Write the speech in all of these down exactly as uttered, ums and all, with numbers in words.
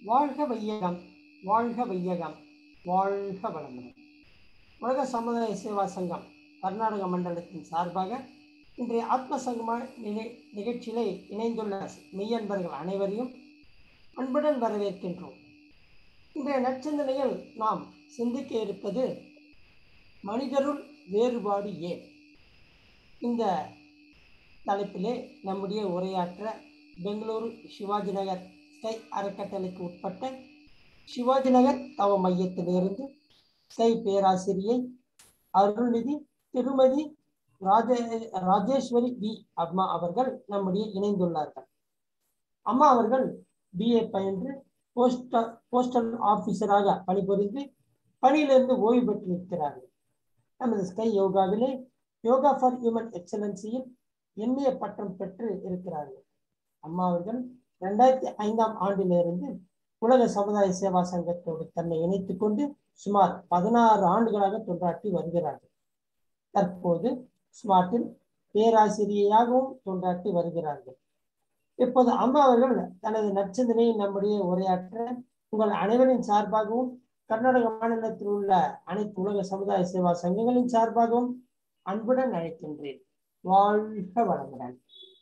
வாழ்க வையகம், வாழ்க வையகம், வாழ்க வளமுடன். உலக சமுதாய சேவா சங்கம் கர்நாடக மண்டலத்தின் சார்பாக இன்றைய ஆத்ம சங்கம நிலை நிகழ்ச்சியிலே இணைந்துள்ள மெய்யன்பர்கள் அனைவரையும் அன்புடன் வரவேற்கின்றோம். இன்றைய நற்சிந்தனையில் நாம் சிந்திக்க இருப்பது மனிதருள் வேறுபாடு ஏன்? இந்த தலைப்பிலே நம்முடைய உரையாற்ற பெங்களூரு சிவாஜி நகர் ஸ்கை அறக்கட்டளைக்கு உட்பட்ட சிவாஜி நகர் தவ மையத்திலிருந்து ஸ்கை பேராசிரியை அருள்நிதி திருமதி ராஜே ராஜேஸ்வரி வி அம்மா அவர்கள் நம்முடைய இணைந்துள்ளார்கள். அம்மா அவர்கள் பிஏ பயின்று போஸ்டல் போஸ்டல் ஆபீசராக பணிபுரிந்து பணியிலிருந்து ஓய்வு பெற்றிருக்கிறார்கள். நமது ஸ்கை யோகாவிலே யோகா ஃபார் ஹியூமன் எக்ஸலன்சியில் எம்ஏ பட்டம் பெற்று இருக்கிறார்கள். அம்மா அவர்கள் இரண்டாயிரத்தி ஐந்தாம் ஆண்டிலிருந்து உலக சமுதாய சேவா சங்கத்தோடு தன்னை இணைத்துக் கொண்டு சுமார் பதினாறு ஆண்டுகளாக தொண்டாற்றி வருகிறார்கள். தற்போது ஸ்மார்ட்டில் பேராசிரியையாகவும் தொண்டாற்றி வருகிறார்கள். இப்போது அம்மா அவர்கள் தனது நற்சிந்தனையை நம்முடைய உரையாற்ற உங்கள் அனைவரின் சார்பாகவும் கர்நாடக மாநிலத்தில் உள்ள அனைத்து உலக சமுதாய சேவா சங்கங்களின் சார்பாகவும் அன்புடன் அழைக்கின்றேன். வாழ்க வளமுடன்.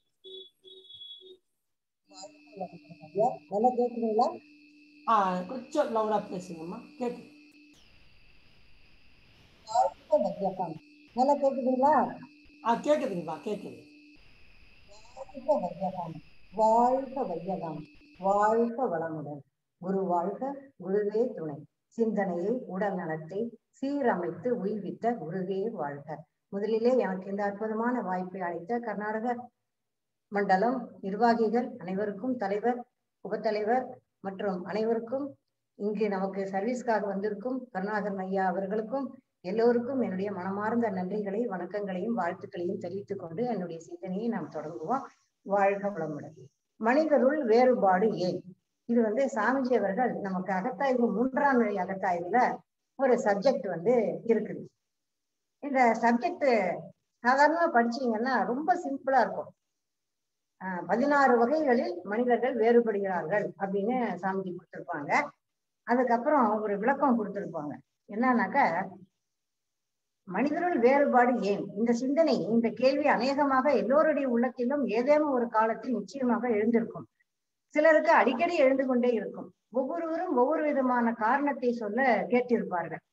நல்லா கேக்குதுங்களா? ஆஹ் கொஞ்சம் லவுடா பேசுங்கம்மா. கேட்டு நல்லா கேக்குதுங்களா? ஆஹ் கேக்குதுங்கம்மா, கேக்குது. வாழ்க வையகம், வாழ்க வையகம், வாழ்க வளமுடன். குரு வாழ்க, குருவே துணை. சிந்தனையை உடல் நலத்தை சீரமைத்து உய்வித்த குருவே வாழ்க. முதலிலே எனக்கு இந்த அற்புதமான வாய்ப்பை அளித்த கர்நாடக மண்டலம் நிர்வாகிகள் அனைவருக்கும், தலைவர், உபத்தலைவர் மற்றும் அனைவருக்கும், இங்கு நமக்கு சர்வீஸ்க்காக வந்திருக்கும் கருணாகரன் ஐயா அவர்களுக்கும் எல்லோருக்கும் என்னுடைய மனமார்ந்த நன்றிகளை, வணக்கங்களையும் வாழ்த்துக்களையும் தெரிவித்துக் கொண்டு என்னுடைய சிந்தனையை நாம் தொடங்குவோம். வாழ்க வளமுடன். மனிதருள் வேறுபாடு ஏன்? இது வந்து சாமிஜி அவர்கள் நமக்கு அகத்தாய்வு மூன்றாம் நிலை அகத்தாய்வுல ஒரு சப்ஜெக்ட் வந்து இருக்குது. இந்த சப்ஜெக்ட் சாதாரணமா படிச்சீங்கன்னா ரொம்ப சிம்பிளா இருக்கும். ஆஹ் பதினாறு வகைகளில் மனிதர்கள் வேறுபடுகிறார்கள் அப்படின்னு சாமிஜி கொடுத்திருப்பாங்க. அதுக்கப்புறம் ஒரு விளக்கம் கொடுத்திருப்பாங்க. என்னன்னாக்க, மனிதருள் வேறுபாடு ஏன்? இந்த சிந்தனை, இந்த கேள்வி அநேகமாக எல்லோருடைய உள்ளத்திலும் ஏதேனும் ஒரு காலத்தில் நிச்சயமாக எழுந்திருக்கும். சிலருக்கு அடிக்கடி எழுந்து கொண்டே இருக்கும். ஒவ்வொருவரும் ஒவ்வொரு விதமான காரணத்தை சொல்ல கேட்டிருப்பார்கள்.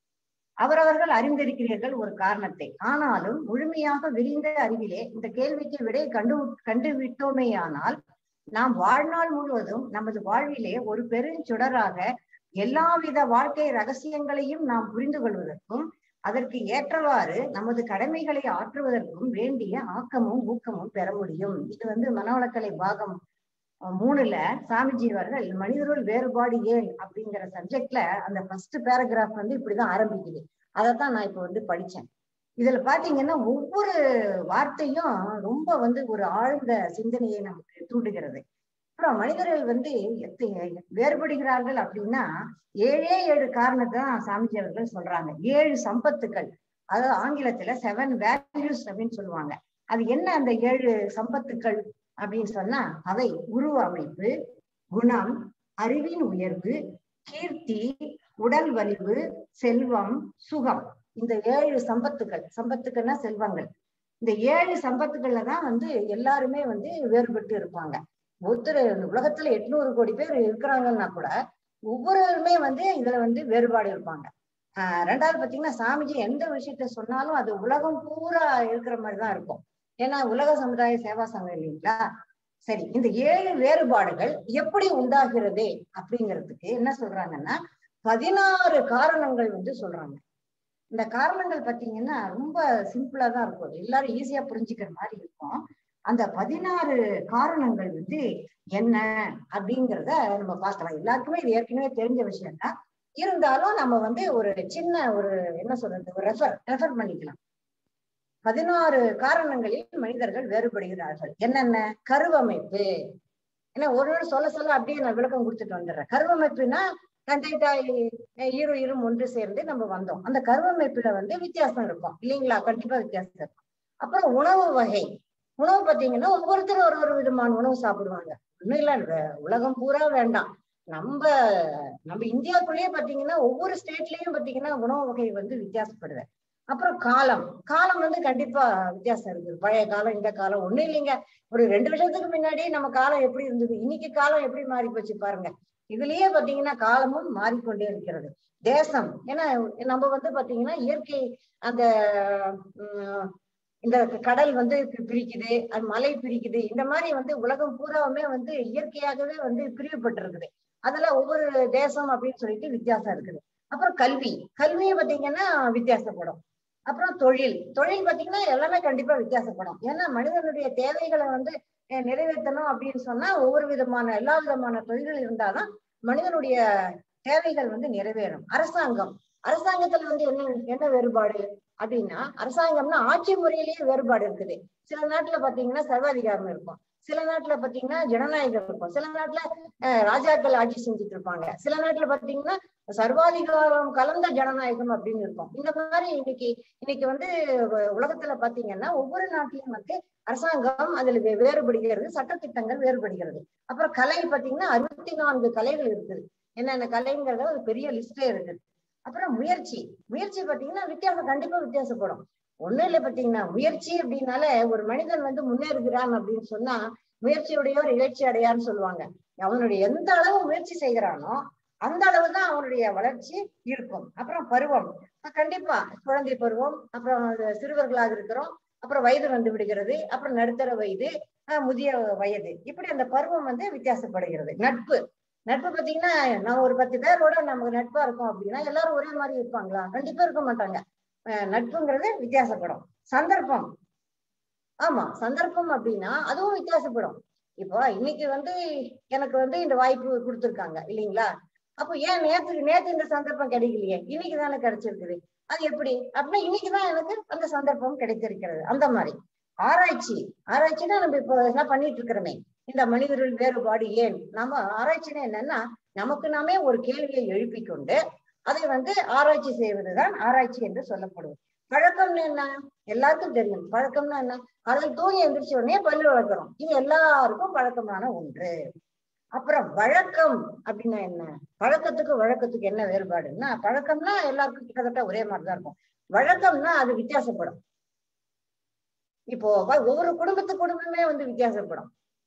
அவரவர்கள் அறிந்திருக்கிறீர்கள் ஒரு காரணத்தை. ஆனாலும் முழுமையாக விரிந்த அறிவிலே இந்த கேள்விக்கு விடை கண்டு கண்டுவிட்டோமேயானால் நாம் வாழ்நாள் முழுவதும் நமது வாழ்விலே ஒரு பெருஞ்சுடராக எல்லாவித வாழ்க்கை ரகசியங்களையும் நாம் புரிந்து கொள்வதற்கும் அதற்கு ஏற்றவாறு நமது கடமைகளை ஆற்றுவதற்கும் வேண்டிய ஆக்கமும் ஊக்கமும் பெற முடியும். இது வந்து மனவளக்கலை பாகம் மூணுல சாமிஜி அவர்கள் மனிதருள் வேறுபாடு ஏன் அப்படிங்கிற சப்ஜெக்ட்ல அந்த ஃபர்ஸ்ட் பேராகிராஃப் வந்து இப்படிதான் ஆரம்பிக்குது. அதைத்தான் நான் இப்ப வந்து படிச்சேன். இதுல பாத்தீங்கன்னா ஒவ்வொரு வார்த்தையும் ரொம்ப வந்து ஒரு ஆழ்ந்த சிந்தனையை நமக்கு தூண்டுகிறது. அப்புறம் மனிதர்கள் வந்து வேறுபடுகிறார்கள் அப்படின்னா ஏழே ஏழு காரணத்தை தான் சாமிஜி அவர்கள் சொல்றாங்க. ஏழு சம்பத்துக்கள், அதாவது ஆங்கிலத்துல செவன் வேல்யூஸ் அப்படின்னு சொல்லுவாங்க. அது என்ன அந்த ஏழு சம்பத்துக்கள் அப்படின்னு சொன்னா, அவை உருவ அமைப்பு, குணம், அறிவின் உயர்வு, கீர்த்தி, உடல் வலிவு, செல்வம், சுகம். இந்த ஏழு சம்பத்துக்கள், சம்பத்துக்கள்னா செல்வங்கள். இந்த ஏழு சம்பத்துக்கள்ல தான் வந்து எல்லாருமே வந்து வேறுபட்டு இருப்பாங்க. ஒருத்தர் உலகத்துல எட்நூறு கோடி பேர் இருக்கிறாங்கன்னா கூட ஒவ்வொருவருமே வந்து இதுல வந்து வேறுபாடு இருப்பாங்க. ஆஹ் ரெண்டாவது பாத்தீங்கன்னா, சாமிஜி எந்த விஷயத்த சொன்னாலும் அது உலகம் பூரா இருக்கிற மாதிரிதான் இருக்கும். ஏன்னா உலக சமுதாய சேவா சங்கம் இல்லைங்களா? சரி, இந்த ஏழு வேறுபாடுகள் எப்படி உண்டாகிறது அப்படிங்கிறதுக்கு என்ன சொல்றாங்கன்னா, பதினாறு காரணங்கள் வந்து சொல்றாங்க. இந்த காரணங்கள் பாத்தீங்கன்னா ரொம்ப சிம்பிளா தான் இருக்கும், எல்லாரும் ஈஸியா புரிஞ்சுக்கிற மாதிரி இருக்கும். அந்த பதினாறு காரணங்கள் வந்து என்ன அப்படிங்கிறத நம்ம பார்க்கலாம். எல்லாருக்குமே இது ஏற்கனவே தெரிஞ்ச விஷயம் தான். இருந்தாலும் நம்ம வந்து ஒரு சின்ன ஒரு என்ன சொல்றது ஒரு ரெஃபர் ரெஃபர் பண்ணிக்கலாம். பதினாறு காரணங்களில் மனிதர்கள் வேறுபடுகிறார்கள். என்னென்ன? கருவமைப்பு. ஏன்னா ஒரு சொல்ல சொல்ல அப்படியே நான் விளக்கம் கொடுத்துட்டு வந்துடுறேன். கருவமைப்புனா கண்டிப்பாய் ஈரும் ஈரும் ஒன்று சேர்ந்து நம்ம வந்தோம். அந்த கருவமைப்புல வந்து வித்தியாசம் இருக்கும் இல்லைங்களா? கண்டிப்பா வித்தியாசம் இருக்கும். அப்புறம் உணவு வகை. உணவு பார்த்தீங்கன்னா ஒவ்வொருத்தரும் ஒரு ஒரு விதமான உணவு சாப்பிடுவாங்க. ஒண்ணும் இல்ல, உலகம் பூரா வேண்டாம், நம்ம நம்ம இந்தியாவுக்குள்ளேயே பாத்தீங்கன்னா ஒவ்வொரு ஸ்டேட்லயும் பாத்தீங்கன்னா உணவு வகை வந்து வித்தியாசப்படுது. அப்புறம் காலம் காலம் வந்து கண்டிப்பா வித்தியாசம் இருக்குது. பழைய காலம் இந்த காலம் ஒண்ணும் இல்லைங்க. ஒரு ரெண்டு வருஷத்துக்கு முன்னாடி நம்ம காலம் எப்படி இருந்தது, இன்னைக்கு காலம் எப்படி மாறி போச்சு பாருங்க. இதுலயே பாத்தீங்கன்னா காலமும் மாறிக்கொண்டே இருக்கிறது. தேசம் ஏன்னா நம்ம வந்து பாத்தீங்கன்னா இயற்கை அந்த உம் இந்த கடல் வந்து பிரிக்குது, அது மலை பிரிக்குது, இந்த மாதிரி வந்து உலகம் பூராவுமே வந்து இயற்கையாகவே வந்து பிரிவுபட்டு அதுல ஒவ்வொரு தேசம் அப்படின்னு சொல்லிட்டு வித்தியாசம் இருக்குது. அப்புறம் கல்வி கல்வியை பாத்தீங்கன்னா வித்தியாசப்படும். அப்புறம் தொழில் தொழில் பாத்தீங்கன்னா எல்லாமே கண்டிப்பா வித்தியாசப்படும். ஏன்னா மனிதனுடைய தேவைகளை வந்து நிறைவேற்றணும் அப்படின்னு சொன்னா ஒவ்வொரு விதமான எல்லா விதமான தொழில்கள் இருந்தாதான் மனிதனுடைய தேவைகள் வந்து நிறைவேறும். அரசாங்கம் அரசாங்கத்துல வந்து என்ன என்ன வேறுபாடு அப்படின்னா, அரசாங்கம்னா ஆட்சி முறையிலேயே வேறுபாடு இருக்குது. சில நாட்டுல பாத்தீங்கன்னா சர்வாதிகாரம் இருக்கும், சில நாட்டுல பாத்தீங்கன்னா ஜனநாயகம் இருக்கும், சில நாட்டுல அஹ் ராஜாக்கள் ஆட்சி செஞ்சுட்டு இருப்பாங்க, சில நாட்டுல பாத்தீங்கன்னா சர்வாதிகாரம் கலந்த ஜனநாயகம் அப்படின்னு இருக்கும். இந்த மாதிரி இன்னைக்கு இன்னைக்கு வந்து உலகத்துல பாத்தீங்கன்னா ஒவ்வொரு நாட்டிலும் வந்து அரசாங்கம் அதுல வேறுபடுகிறது, சட்டத்திட்டங்கள் வேறுபடுகிறது. அப்புறம் கலை பாத்தீங்கன்னா அறுபத்தி நான்கு கலைகள் இருக்குது. என்னென்ன கலைங்கிறத ஒரு பெரிய லிஸ்டே இருக்குது. அப்புறம் முயற்சி முயற்சி பாத்தீங்கன்னா வித்தியாசம் கண்டிப்பா வித்தியாசப்படும். ஒண்ணும் இல்லை பாத்தீங்கன்னா முயற்சி அப்படின்னால ஒரு மனிதன் வந்து முன்னேறுகிறான் அப்படின்னு சொன்னா முயற்சியுடையோர் இகழ்ச்சி அடையான்னு சொல்லுவாங்க. அவனுடைய எந்த அளவு முயற்சி செய்கிறானோ அந்த அளவுதான் அவனுடைய வளர்ச்சி இருக்கும். அப்புறம் பருவம் கண்டிப்பா குழந்தை பருவம், அப்புறம் சிறுவர்களாக இருக்கிறோம், அப்புறம் வயது வந்து விடுகிறது, அப்புறம் நடுத்தர வயது, முதிய வயது, இப்படி அந்த பருவம் வந்து வித்தியாசப்படுகிறது. நட்பு நட்பு பாத்தீங்கன்னா நான் ஒரு பத்து பேரோட நமக்கு நட்பா இருக்கும் அப்படின்னா எல்லாரும் ஒரே மாதிரி இருப்பாங்களா? கண்டிப்பா இருக்க மாட்டாங்க. அஹ் நட்புங்கிறது வித்தியாசப்படும். சந்தர்ப்பம் ஆமா சந்தர்ப்பம் அப்படின்னா அதுவும் வித்தியாசப்படும். இப்போ இன்னைக்கு வந்து எனக்கு வந்து இந்த வாய்ப்பு கொடுத்துருக்காங்க இல்லைங்களா, அப்போ ஏன் நேற்று நேற்று இந்த சந்தர்ப்பம் கிடைக்கலையே, இன்னைக்கு தானே கிடைச்சிருக்குது, அது எப்படி அப்படின்னா இன்னைக்குதான் எனக்கு அந்த சந்தர்ப்பம் கிடைத்திருக்கிறது. அந்த மாதிரி ஆராய்ச்சி ஆராய்ச்சினா நம்ம இப்போ என்ன பண்ணிட்டு இருக்கிறோமே, இந்த மனிதர்கள் வேறுபாடு ஏன், நம்ம ஆராய்ச்சினா என்னன்னா நமக்கு நாமே ஒரு கேள்வியை எழுப்பிக் கொண்டு அதை வந்து ஆராய்ச்சி செய்வதுதான் ஆராய்ச்சி என்று சொல்லப்படுவது. பழக்கம்னு என்ன எல்லாருக்கும் தெரியும். பழக்கம்னா என்ன, அதில் தூங்கி எந்திரிச்ச உடனே பல்லு வளர்க்கிறோம், இது எல்லாருக்கும் பழக்கமான ஒன்று. அப்புறம் வழக்கம் அப்படின்னா என்ன, பழக்கத்துக்கு வழக்கத்துக்கு என்ன வேறுபாடுன்னா, பழக்கம்னா எல்லாருக்கும் கிட்டத்தட்ட ஒரே மாதிரிதான் இருக்கும், வழக்கம்னா அது வித்தியாசப்படும். இப்போ ஒவ்வொரு குடும்பத்து குடும்பமே வந்து வித்தியாசப்படும்.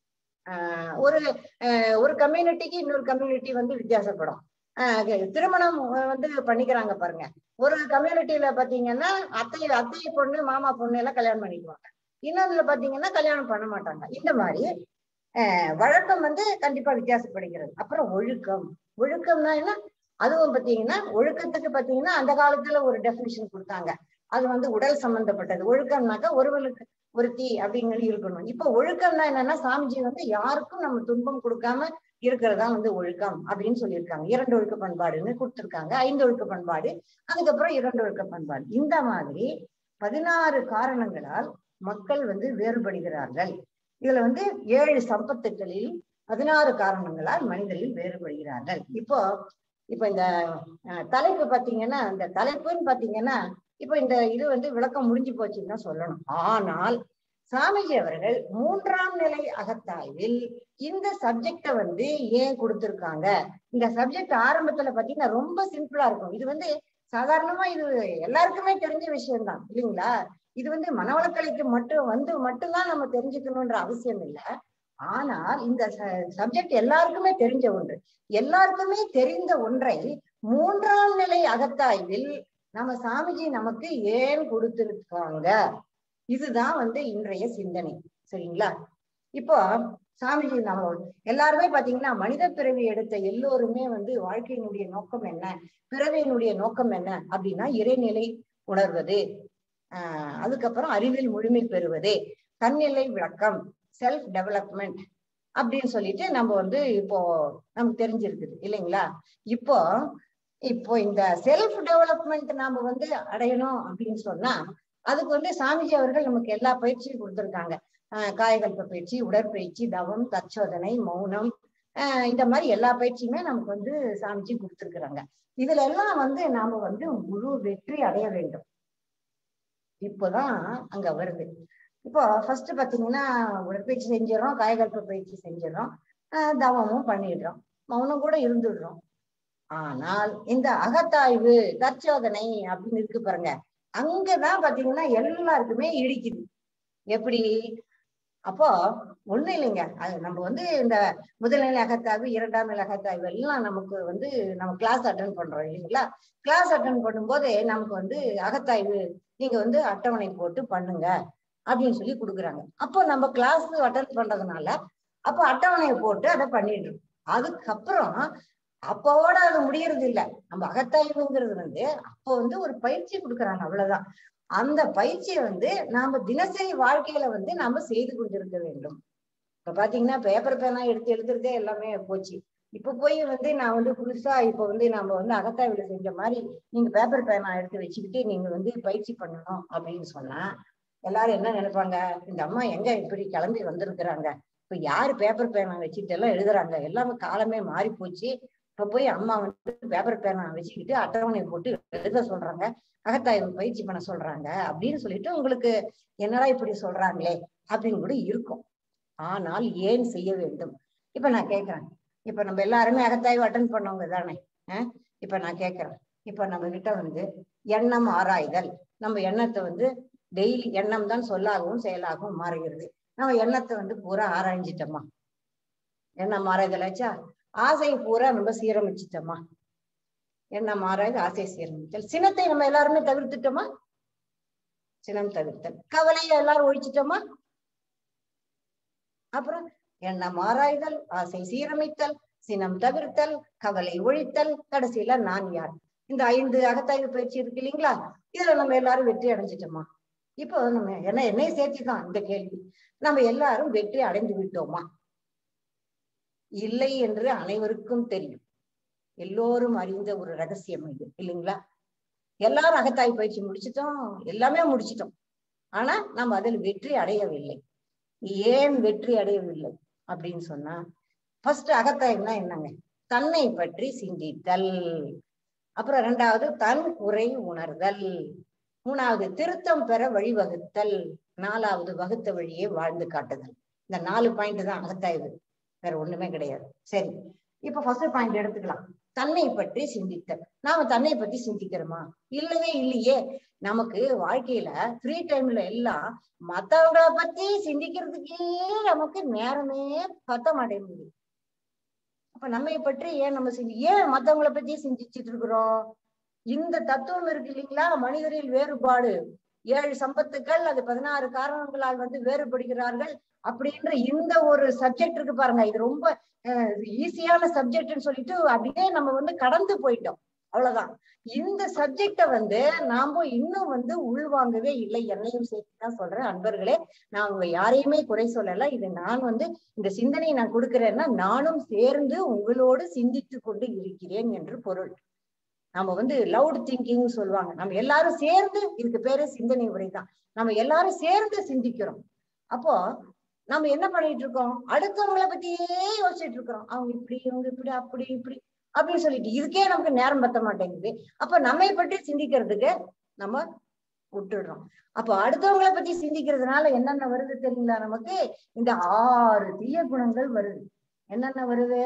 ஆஹ் ஒரு அஹ் ஒரு கம்யூனிட்டிக்கு இன்னொரு கம்யூனிட்டி வந்து வித்தியாசப்படும். ஆஹ் திருமணம் வந்து பண்ணிக்கிறாங்க பாருங்க, ஒரு கம்யூனிட்டியில பாத்தீங்கன்னா அத்தை அத்தை பொண்ணு மாமா பொண்ணு எல்லாம் கல்யாணம் பண்ணிக்குவாங்க, இன்னொன்றுல பாத்தீங்கன்னா கல்யாணம் பண்ண மாட்டாங்க. இந்த மாதிரி அஹ் வழக்கம் வந்து கண்டிப்பா வித்தியாசப்படுகிறது. அப்புறம் ஒழுக்கம் ஒழுக்கம்னா என்ன, அதுவும் பாத்தீங்கன்னா ஒழுக்கத்துக்கு பாத்தீங்கன்னா அந்த காலத்துல ஒரு டெபினிஷன் கொடுத்தாங்க, அது வந்து உடல் சம்பந்தப்பட்டது. ஒழுக்கம்னாக்கா ஒருவனுக்கு ஒருத்தி அப்படிங்கிறது இருக்கணும். இப்ப ஒழுக்கம்னா என்னன்னா சாமிஜி வந்து யாருக்கும் நம்ம துன்பம் கொடுக்காம இருக்கிறதா வந்து ஒழுக்கம் அப்படின்னு சொல்லியிருக்காங்க. இரண்டு ஒழுக்க பண்பாடுன்னு கொடுத்துருக்காங்க, ஐந்து ஒழுக்க பண்பாடு, அதுக்கப்புறம் இரண்டு ஒழுக்க பண்பாடு. இந்த மாதிரி பதினாறு காரணங்களால் மக்கள் வந்து வேறுபடுகிறார்கள். இதுல வந்து ஏழு சம்பத்துக்களில் பதினாறு காரணங்களால் மனிதர்கள் வேறுபடுகிறார்கள். இப்போ இப்ப இந்த தலைப்பு பாத்தீங்கன்னா, இந்த தலைப்புன்னு பாத்தீங்கன்னா இப்ப இந்த இது வந்து விளக்கம் முடிஞ்சு போச்சுன்னு தான் சொல்லணும். ஆனால் சாமிஜி அவர்கள் மூன்றாம் நிலை அகத்தாய்வில் இந்த சப்ஜெக்ட வந்து ஏன் கொடுத்திருக்காங்க, இந்த சப்ஜெக்ட் ஆரம்பத்துல பாத்தீங்கன்னா ரொம்ப சிம்பிளா இருக்கும். இது வந்து சாதாரணமா இது எல்லாருக்குமே தெரிஞ்ச விஷயம்தான் இல்லைங்களா, இது வந்து மனவளக்கலைக்கு மட்டும் வந்து மட்டும்தான் நம்ம தெரிஞ்சுக்கணும்ன்ற அவசியம் இல்லை. ஆனால் இந்த சப்ஜெக்ட் எல்லாருக்குமே தெரிஞ்ச ஒன்று, எல்லாருக்குமே தெரிந்த ஒன்றை மூன்றாம் நிலை அகத்தாய்வில் நம்ம சாமிஜி நமக்கு ஏன் கொடுத்திருக்காங்க, இதுதான் வந்து இன்றைய சிந்தனை. சரிங்களா, இப்போ சாமிஜி நம்ம எல்லாருமே பாத்தீங்கன்னா மனித பிறவி எடுத்த எல்லோருமே வந்து வாழ்க்கையினுடைய நோக்கம் என்ன, பிறவியினுடைய நோக்கம் என்ன அப்படின்னா இறைநிலை உணர்வது, ஆஹ் அதுக்கப்புறம் அறிவில் முழுமை பெறுவது, தன்னிலை விளக்கம், செல்ஃப் டெவலப்மெண்ட் அப்படின்னு சொல்லிட்டு நம்ம வந்து இப்போ நமக்கு தெரிஞ்சிருக்குது இல்லைங்களா. இப்போ இப்போ இந்த செல்ஃப் டெவலப்மெண்ட் நாம வந்து அடையணும் அப்படின்னு சொன்னா அதுக்கு வந்து சாமிஜி அவர்கள் நமக்கு எல்லா பயிற்சியும் கொடுத்துருக்காங்க. ஆஹ் காயகல்ப பயிற்சி, உடற்பயிற்சி, தவம், தற்சோதனை, மௌனம், ஆஹ் இந்த மாதிரி எல்லா பயிற்சியுமே நமக்கு வந்து சாமிஜி கொடுத்துருக்குறாங்க. இதுல எல்லாம் வந்து நாம வந்து முழு வெற்றி அடைய வேண்டும். இப்போதான் அங்க வருது. இப்போ ஃபர்ஸ்ட் பாத்தீங்கன்னா உடற்பயிற்சி செஞ்சிடறோம், காயகல்ப பயிற்சி செஞ்சிடறோம், ஆஹ் தவமும் பண்ணிடுறோம். மௌனம் கூட இருந்துடுறோம். ஆனால் இந்த அகத்தாய்வு தற்சோதனை அப்படின்னு இருக்கு பாருங்க, அங்கதான் பாத்தீங்கன்னா எல்லாருக்குமே இடிக்குது. எப்படி? அப்போ ஒண்ணு இல்லைங்க, அது நம்ம வந்து இந்த முதல்நிலை அகத்தாய்வு, இரண்டாம் நிலை அகத்தாய்வு எல்லாம் நமக்கு வந்து நம்ம கிளாஸ் அட்டன் பண்றோம் இல்லைங்களா? கிளாஸ் அட்டன் பண்ணும்போது நமக்கு வந்து அகத்தாய்வு நீங்க வந்து அட்டவணை போட்டு பண்ணுங்க அப்படின்னு சொல்லி கொடுக்குறாங்க. அப்போ நம்ம கிளாஸ் அட்டன் பண்றதுனால அப்போ அட்டவணையை போட்டு அதை பண்ணிடுறோம். அதுக்கப்புறம் அப்போட அது முடியறது இல்லை. நம்ம அகத்தாய்வுங்கிறது வந்து அப்போ வந்து ஒரு பயிற்சி கொடுக்குறாங்க, அவ்வளவுதான். அந்த பயிற்சியை வந்து நாம தினசரி வாழ்க்கையில வந்து நாம செய்து கொண்டிருக்க வேண்டும். இப்ப பாத்தீங்கன்னா பேப்பர் பேனா எடுத்து எழுதுறதே எல்லாமே போச்சு. இப்ப போய் வந்து நான் வந்து புதுசா இப்ப வந்து நம்ம வந்து அகத்தாய்வுல செஞ்ச மாதிரி நீங்க பேப்பர் பேனா எடுத்து வச்சுக்கிட்டு நீங்க வந்து பயிற்சி பண்ணணும் அப்படின்னு சொன்னா எல்லாரும் என்ன நினைப்பாங்க? இந்த அம்மா எங்க இப்படி கிளம்பி வந்திருக்கிறாங்க, இப்ப யாரு பேப்பர் பேனா வச்சுட்டு எல்லாம் எழுதுறாங்க, எல்லாமே காலமே மாறி போச்சு. இப்ப போய் அம்மா வந்து பேப்பர் பேனா வச்சுக்கிட்டு அட்டவணை போட்டு எழுத சொல்றாங்க, அகத்தாய்வு பயிற்சி பண்ண சொல்றாங்க அப்படின்னு சொல்லிட்டு உங்களுக்கு என்னடா இப்படி சொல்றாங்களே அப்படின்னு கூட இருக்கும். ஆனால் ஏன் செய்ய வேண்டும்? இப்ப நான் கேட்கிறேன், இப்ப நம்ம எல்லாருமே அகத்தாய்வு அட்டன் பண்ணவங்க தானே? அஹ் இப்ப நான் கேட்கிறேன், இப்ப நம்ம கிட்ட வந்து எண்ணம் ஆராய்தல், நம்ம எண்ணத்தை வந்து டெய்லி எண்ணம் தான் சொல்லாகவும் செயலாகவும் மாறுகிறது. நம்ம எண்ணத்தை வந்து பூரா ஆராய்ஞ்சிட்டோமா? எண்ணம் ஆராய்தலாச்சா? ஆசையை பூரா நம்ம சீரமைச்சிட்டோமா? எண்ணம் ஆராய்ந்து ஆசை சீரமைத்தல். சினத்தை நம்ம எல்லாருமே தவிர்த்துட்டோமா? சினம் தவிர்த்தல். கவலையை எல்லாரும் ஒழிச்சிட்டோமா? அப்புறம் எண்ணம் ஆராய்தல், ஆசை சீரமைத்தல், சினம் தவிர்த்தல், கவலை ஒழித்தல், கடைசியில நான் யார். இந்த ஐந்து அகத்தாய்வு பயிற்சி இருக்கு இல்லைங்களா? இதுல நம்ம எல்லாரும் வெற்றி அடைஞ்சிட்டோமா? இப்போ நம்ம என்ன என்னையும் சேர்த்துதான் இந்த கேள்வி, நம்ம எல்லாரும் வெற்றி அடைந்து விட்டோமா? இல்லை என்று அனைவருக்கும் தெரியும். எல்லோரும் அறிந்த ஒரு ரகசியம் இது இல்லைங்களா? எல்லாரும் அகத்தாய்வு பயிற்சி முடிச்சிட்டோம், எல்லாமே முடிச்சிட்டோம். ஆனா நம்ம அதில் வெற்றி அடையவில்லை. ஏன் வெற்றி அடையவில்லை அப்படின்னு சொன்னா, ஃபர்ஸ்ட் அகத்தாய்வுனா என்னங்க? தன்னை பற்றி சிந்தித்தல். அப்புறம் இரண்டாவது தன் குறை உணர்தல். மூணாவது திருத்தம் பெற வழிவகுத்தல். நாலாவது வகுத்த வழியே வாழ்ந்து காட்டுதல். இந்த நாலு பாயிண்ட் தான் அகத்தாய்வு, வேற ஒண்ணுமே கிடையாது. சரி, இப்ப ஃபர்ஸ்ட் பாயிண்ட் எடுத்துக்கலாம், தன்னை பற்றி சிந்தித்தல். நாம தன்னை பத்தி சிந்திக்கிறோமா? இல்லவே இல்லையே. நமக்கு வாழ்க்கையில ஃப்ரீ டைம்ல எல்லாம் மத்தவங்களை பத்தி சிந்திக்கிறதுக்கே நமக்கு நேரமே பத்த மாட்டேங்குது. அப்ப நம்மை பற்றி ஏன் நம்ம சிந்தி ஏன் மத்தவங்களை பத்தி சிந்திச்சுட்டு இருக்கிறோம்? இந்த தத்துவம் இருக்கு இல்லைங்களா, மனிதரில் வேறுபாடு, ஏழு சம்பத்துக்கள், அது பதினாறு காரணங்களால் வந்து வேறுபடுகிறார்கள் அப்படின்ற இந்த ஒரு சப்ஜெக்ட் இருக்கு பாருங்க, இது ரொம்ப ஈஸியான சப்ஜெக்ட்னு சொல்லிட்டு அப்படியே நம்ம வந்து கடந்து போயிட்டோம், அவ்வளவுதான். இந்த சப்ஜெக்ட வந்து நாம இன்னும் வந்து உள்வாங்கவே இல்லை. என்னையும் சேர்த்துதான் சொல்றேன் அன்பர்களே, நான் உங்க யாரையுமே குறை சொல்லல. இது நான் வந்து இந்த சிந்தனையை நான் கொடுக்கிறேன்னா நானும் சேர்ந்து உங்களோடு சிந்தித்து கொண்டு இருக்கிறேன் என்று பொருள். நம்ம வந்து லவுட் திங்கிங் சொல்லுவாங்க, நம்ம எல்லாரும் சேர்ந்து, இதுக்கு பேரு சிந்தனை உரைதான், நம்ம எல்லாரும் சேர்ந்து சிந்திக்கிறோம். அப்போ நம்ம என்ன பண்ணிட்டு இருக்கோம்? அடுத்தவங்களை பத்தியே யோசிச்சுட்டு இருக்கிறோம். அவங்க இப்படி, இவங்க இப்படி, அப்படி இப்படி அப்படின்னு சொல்லிட்டு இதுக்கே நமக்கு நேரம் பத்த மாட்டேங்குது. அப்ப நம்மை பற்றி சிந்திக்கிறதுக்கு நம்ம விட்டுடுறோம். அப்போ அடுத்தவங்களை பத்தி சிந்திக்கிறதுனால என்னென்ன வருது தெரியுங்களா? நமக்கு இந்த ஆறு தீய குணங்கள் வருது. என்னென்ன வருது?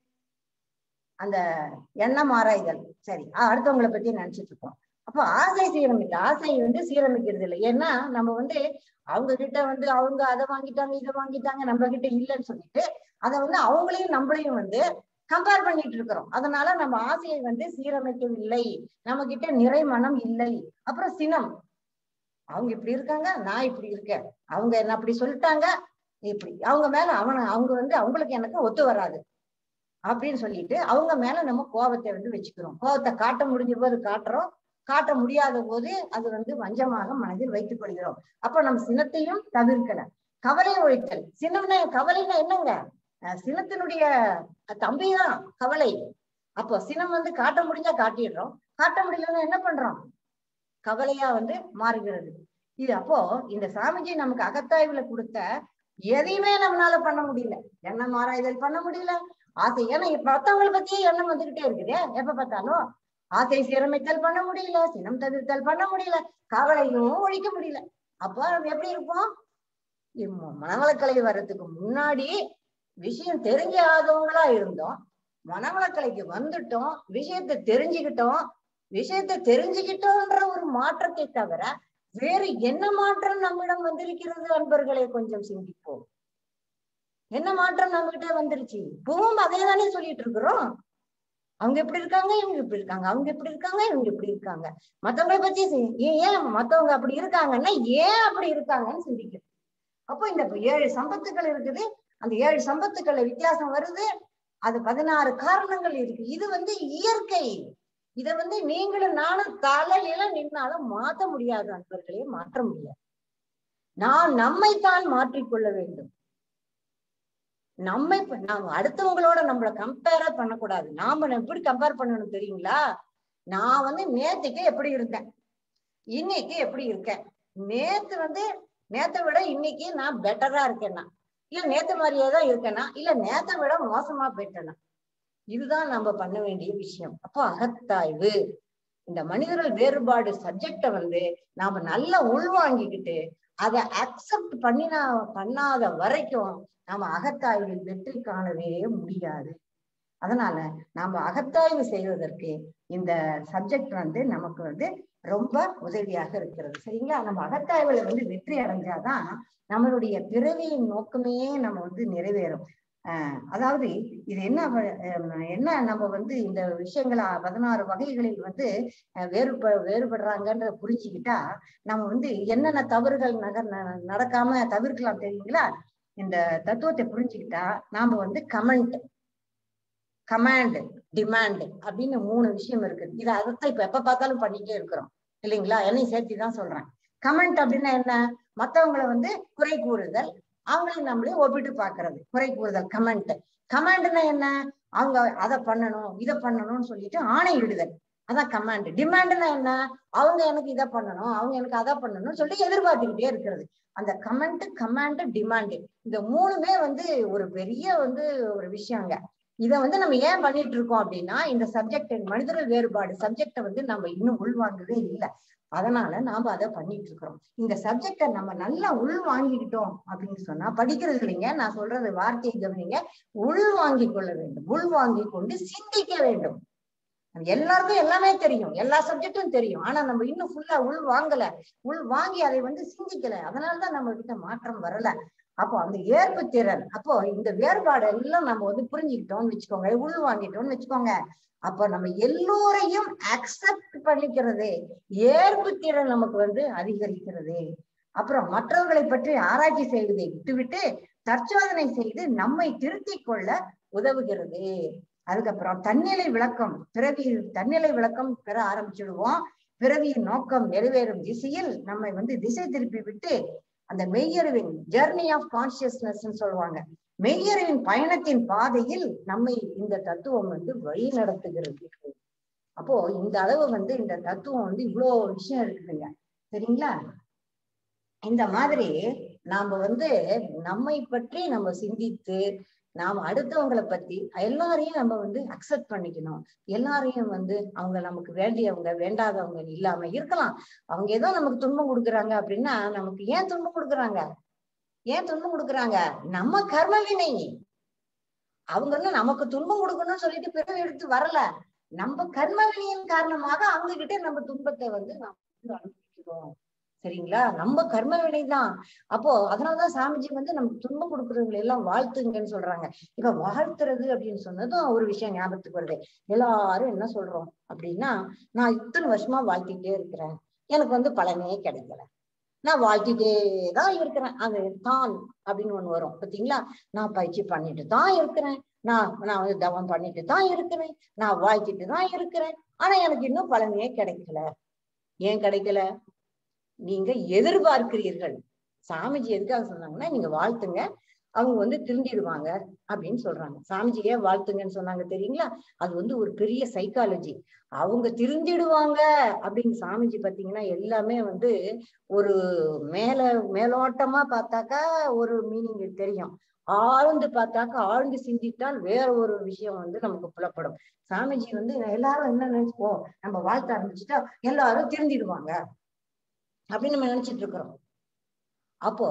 அந்த எண்ணம் ஆராய்தல், சரி, அடுத்தவங்களை பத்தி நினைச்சிட்டு இருக்கோம். அப்போ ஆசை சீரமைக்க, ஆசை வந்து சீரமைக்கிறது இல்லை. ஏன்னா நம்ம வந்து அவங்க கிட்ட வந்து அவங்க அதை வாங்கிட்டாங்க இதை வாங்கிட்டாங்க, நம்ம கிட்ட இல்லைன்னு சொல்லிட்டு அதை வந்து அவங்களையும் நம்மளையும் வந்து கம்பேர் பண்ணிட்டு இருக்கிறோம். அதனால நம்ம ஆசையை வந்து சீரமைக்கவில்லை, நம்ம கிட்ட நிறை மனம் இல்லை. அப்புறம் சினம், அவங்க இப்படி இருக்காங்க, நான் இப்படி இருக்கேன், அவங்க என்ன அப்படி சொல்லிட்டாங்க, இப்படி அவங்க மேல அவனை அவங்க வந்து அவங்களுக்கு எனக்கு ஒத்து வராது அப்படின்னு சொல்லிட்டு அவங்க மேல நம்ம கோபத்தை வந்து வச்சுக்கிறோம். கோபத்தை காட்ட முடிஞ்ச போது காட்டுறோம், காட்ட முடியாத போது அது வந்து வஞ்சமாக மனதில் வைத்துக் கொள்கிறோம். அப்ப நம்ம சினத்தையும் தவிர்க்கல. கவலை ஒழித்தல். சினம்னா, கவலைன்னா என்னங்க? சினத்தினுடைய தம்பிதான் கவலை. அப்போ சினம் வந்து காட்ட முடிஞ்சா காட்டிடுறோம், காட்ட முடியலன்னா என்ன பண்றோம்? கவலையா வந்து மாறுகிறது. இது அப்போ இந்த சாமிஜி நமக்கு அகத்தாய்வுல கொடுத்த எதையுமே நம்மளால பண்ண முடியல. எண்ணம் ஆராய்தல் பண்ண முடியல, ஆசை, ஏன்னா மத்தவங்களை பத்தியே எண்ணம் வந்துகிட்டே இருக்குது எப்ப பார்த்தாலும். ஆசை சீரமைத்தல் பண்ண முடியல, சினம் தவிர்த்தல் பண்ண முடியல, கவலையும் ஒழிக்க முடியல. அப்ப எப்படி இருப்போம்? மனவளக்கலை வர்றதுக்கு முன்னாடி விஷயம் தெரிஞ்சாதவங்களா இருந்தோம். மனவளக்கலைக்கு வந்துட்டோம், விஷயத்தை தெரிஞ்சுக்கிட்டோம். விஷயத்தை தெரிஞ்சுக்கிட்டோன்ற ஒரு மாற்றத்தை தவிர வேறு என்ன மாற்றம் நம்மிடம் வந்திருக்கிறது அன்பர்களே? கொஞ்சம் சிந்திப்போம். என்ன மாற்றம் நம்ம கிட்ட வந்துருச்சு? இப்பவும் அதே தானே சொல்லிட்டு இருக்கிறோம். அவங்க எப்படி இருக்காங்க, இவங்க இப்படி இருக்காங்க, அவங்க எப்படி இருக்காங்க, இவங்க இப்படி இருக்காங்க. மத்தவங்களை பத்தி ஏன் மத்தவங்க அப்படி இருக்காங்கன்னா ஏன் அப்படி இருக்காங்கன்னு சிந்திக்கிறோம். அப்போ இந்த ஏழு சம்பத்துக்கள் இருக்குது. அந்த ஏழு சம்பத்துக்கள் வித்தியாசம் வருது. அது பதினாறு காரணங்கள் இருக்கு. இது வந்து இயற்கை. இத வந்து நீங்களும் நானும் தலையில நின்னாலும் மாற்ற முடியாது அன்பர்களே, மாற்ற முடியாது. நான் நம்மைத்தான் மாற்றிக்கொள்ள வேண்டும். நம்மை நாம அடுத்தவங்களோட நம்மள கம்பேரா பண்ணக்கூடாது. நாம எப்படி கம்பேர் பண்ணணும் தெரியுங்களா? நான் வந்து நேத்துக்கு எப்படி இருந்தேன், இன்னைக்கு எப்படி இருக்கேன். நேத்து வந்து நேத்தை விட இன்னைக்கு நான் பெட்டரா இருக்கேன்னா, இல்ல நேத்து மாதிரியே இருக்கேன்னா, இல்ல நேத்தை விட மோசமா போயிட்டேன்னா, இதுதான் நம்ம பண்ண வேண்டிய விஷயம். அப்போ அகத்தாய்வு, இந்த மனிதர்கள் வேறுபாடு சப்ஜெக்ட வந்து நாம நல்லா உள்வாங்கிக்கிட்டு அதை அக்செப்ட் பண்ணினா பண்ணாத வரைக்கும் நாம அகத்தாய்வில் வெற்றி காணவே முடியாது. அதனால நாம அகத்தாய்வு செய்வதற்கு இந்த சப்ஜெக்ட் வந்து நமக்கு வந்து ரொம்ப உதவியாக இருக்கிறது. சரிங்களா? நம்ம அகத்தாய்வுல வந்து வெற்றி அடைஞ்சாதான் நம்மளுடைய பிறவியின் நோக்கமே நம்ம வந்து நிறைவேறும். ஆஹ் அதாவது இது என்ன என்ன நம்ம வந்து இந்த விஷயங்கள பதினாறு வகைகளில் வந்து வேறுப வேறுபடுறாங்கன்றத புரிஞ்சுக்கிட்டா நம்ம வந்து என்னென்ன தவறுகள் நகர் நடக்காம தவிர்க்கலாம். தெரியுங்களா? இந்த தத்துவத்தை புரிஞ்சுக்கிட்டா நாம வந்து கமெண்ட், கமாண்ட், டிமாண்ட் அப்படின்னு மூணு விஷயம் இருக்குது. இதை அதைத்தான் இப்ப எப்ப பார்த்தாலும் பண்ணிட்டே இருக்கிறோம் இல்லைங்களா? என்னையும் சேர்த்துதான் சொல்றேன். கமெண்ட் அப்படின்னா என்ன? மத்தவங்களை வந்து குறை கூறுதல், அவங்களையும் நம்மளையும் ஒப்பிட்டு பாக்குறது, குறை கூறுதல் கமெண்ட். கமாண்ட்னா என்ன? அவங்க அதை பண்ணணும் இதை பண்ணணும்னு சொல்லிட்டு ஆணையிடுதல், அதான் கமாண்ட். டிமாண்ட்னா என்ன? அவங்க எனக்கு இதை பண்ணணும், அவங்க எனக்கு அதை பண்ணணும்னு சொல்லிட்டு எதிர்பார்த்துக்கிட்டே இருக்கிறது. அந்த கமெண்ட், கமாண்ட், டிமாண்ட் இந்த மூணுமே வந்து ஒரு பெரிய வந்து ஒரு விஷயங்க. இதை வந்து நம்ம ஏன் பண்ணிட்டு இருக்கோம் அப்படின்னா, இந்த சப்ஜெக்ட் மனிதர்கள் வேறுபாடு சப்ஜெக்ட வந்து நம்ம இன்னும் உள்வாங்கவே இல்லை. அதனால நாம அதை பண்ணிட்டு இருக்கிறோம். இந்த சப்ஜெக்ட நம்ம நல்லா உள் வாங்கிக்கிட்டோம் அப்படின்னு சொன்னா, படிக்கிறது இல்லைங்க, நான் சொல்றது வார்த்தையை கவனிங்க, உள் வாங்கி கொள்ள வேண்டும். உள் வாங்கி கொண்டு சிந்திக்க வேண்டும். எல்லாருக்கும் எல்லாமே தெரியும், எல்லா சப்ஜெக்டும் தெரியும். ஆனா நம்ம இன்னும் ஃபுல்லா உள் வாங்கல, உள் வாங்கி அதை வந்து சிந்திக்கல. அதனாலதான் நம்ம கிட்ட மாற்றம் வரல. அப்போ அந்த ஏற்பு திறன், அப்போ இந்த வேறுபாடு எல்லாம் நம்ம வந்து புரிஞ்சுக்கிட்டோம்னு வச்சுக்கோங்க, உள் வாங்கிட்டோம்னு வச்சுக்கோங்க, அப்ப நம்ம எல்லோரையும் அக்செப்ட் பண்ணிக்கிறது, ஏற்பு திறன் நமக்கு வந்து அதிகரிக்கிறது. அப்புறம் மற்றவர்களை பற்றி ஆராய்ச்சி செய்வதை விட்டுவிட்டு தற்சோதனை செய்து நம்மை திருத்திக் கொள்ள உதவுகிறது. அதுக்கப்புறம் தன்னிலை விளக்கம், பிறவியில் தன்னிலை விளக்கம் பெற ஆரம்பிச்சுடுவோம். பிறவியின் நோக்கம் நிறைவேறும் திசையில் நம்மை வந்து திசை திருப்பி விட்டு அந்த மெய்யறிவின் ஜெர்னி ஆஃப் கான்சியஸ்னஸ் சொல்லுவாங்க, மெய்யறிவின் பயணத்தின் பாதையில் நம்மை இந்த தத்துவம் வந்து வழி நடத்துகிறது. அப்போ இந்த அளவு வந்து இந்த தத்துவம் வந்து இவ்வளவு விஷயம் இருக்குதுங்க. சரிங்களா? இந்த மாதிரி நாம வந்து நம்மை பற்றி நம்ம சிந்தித்து நாம் அடுத்தவங்களை பத்தி எல்லாரையும் நம்ம வந்து அக்செப்ட் பண்ணிக்கணும். எல்லாரையும் வந்து அவங்க நமக்கு வேண்டியவங்க வேண்டாதவங்க இல்லாம இருக்கலாம். அவங்க ஏதோ நமக்கு துன்பம் கொடுக்குறாங்க அப்படின்னா, நமக்கு ஏன் துன்பம் கொடுக்குறாங்க ஏன் துன்பம் கொடுக்குறாங்க நம்ம கர்ம வினை. அவங்க வந்து நமக்கு துன்பம் கொடுக்கணும்னு சொல்லிட்டு பிறகு எடுத்து வரல, நம்ம கர்ம வினையின் காரணமாக அவங்க கிட்ட நம்ம துன்பத்தை வந்து நம்ம அனுபவிக்கிறோம். சரிங்களா? நம்ம கர்ம வினைதான். அப்போ அதனாலதான் சாமிஜி வந்து நமக்கு துன்பம் கொடுக்குறவங்களை எல்லாம் வாழ்த்துங்கன்னு சொல்றாங்க. இப்ப வாழ்த்துறது அப்படின்னு சொன்னதும் ஒரு விஷயம் ஞாபகத்துக்கு வருது. எல்லாரும் என்ன சொல்றோம் அப்படின்னா, நான் இத்தனை வருஷமா வாழ்த்திட்டே இருக்கிறேன், எனக்கு வந்து பலனே கிடைக்கல, நான் வாழ்த்திட்டே தான் இருக்கிறேன். அது தான் அப்படின்னு ஒண்ணு வரும் பார்த்தீங்களா? நான் பயிற்சி பண்ணிட்டு தான் இருக்கிறேன், நான் நான் வந்து தவம் பண்ணிட்டு தான் இருக்கிறேன், நான் வாழ்த்திட்டு தான் இருக்கிறேன், ஆனா எனக்கு இன்னும் பலனே கிடைக்கல. ஏன் கிடைக்கல? நீங்க எதிர்பார்க்கிறீர்கள். சாமிஜி எதுக்காக சொன்னாங்கன்னா, நீங்க வாழ்த்துங்க, அவங்க வந்து திருந்திடுவாங்க அப்படின்னு சொல்றாங்க. சாமிஜி ஏன் வாழ்த்துங்கன்னு சொன்னாங்க தெரியுங்களா? அது வந்து ஒரு பெரிய சைக்காலஜி. அவங்க திருந்திடுவாங்க அப்படின்னு சாமிஜி பாத்தீங்கன்னா எல்லாமே வந்து ஒரு மேல மேலோட்டமா பார்த்தாக்கா ஒரு மீனிங் தெரியும், ஆழ்ந்து பார்த்தாக்கா ஆழ்ந்து சிந்தித்தால் வேற ஒரு விஷயம் வந்து நமக்கு புலப்படும். சாமிஜி வந்து எல்லாரும் என்ன நினைச்சுப்போம், நம்ம வாழ்த்த ஆரம்பிச்சுட்டா எல்லாரும் திருந்திடுவாங்க அப்படின்னு நம்ம நினைச்சிட்டு இருக்கிறோம். அப்போ